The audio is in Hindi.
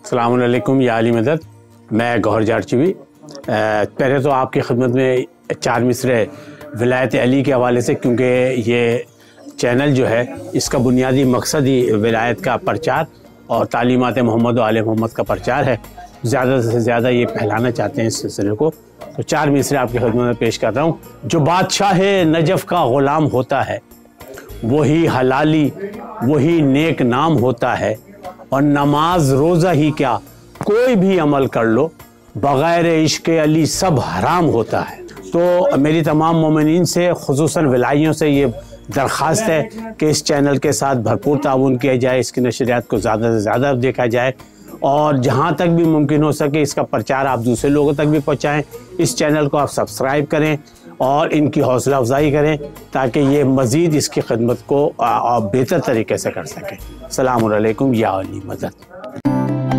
अस्सलाम वालेकुम या अली मदद। मैं गौहर जारचवी। पहले तो आपकी खिदमत में 4 मिसरे विलायत अली के हवाले से, क्योंकि ये चैनल जो है इसका बुनियादी मकसद ही विलायत का प्रचार और तालीमात मोहम्मद व आले मोहम्मद का प्रचार है। ज़्यादा से ज़्यादा ये फैलाना चाहते हैं इस सिलसिले को। तो 4 मिसरे आपकी खिदमत में पेश कर रहा हूँ। जो बादशाह नजफ़ का ग़ुलाम होता है वही हलाली वही नेक नाम होता है, और नमाज रोज़ा ही क्या कोई भी अमल कर लो बग़ैर इश्क़ अली सब हराम होता है। तो मेरी तमाम मोमिनीन से, खुसूसन विलाइयों से ये दरख्वास्त है कि इस चैनल के साथ भरपूर ताउन किया जाए, इसकी नशरियात को ज़्यादा से ज़्यादा देखा जाए और जहाँ तक भी मुमकिन हो सके इसका प्रचार आप दूसरे लोगों तक भी पहुँचाएँ। इस चैनल को आप सब्सक्राइब करें और इनकी हौसला अफजाई करें ताकि ये मज़ीद इसकी खिदमत को बेहतर तरीके से कर सकें। अस्सलामु अलैकुम या अली मदद।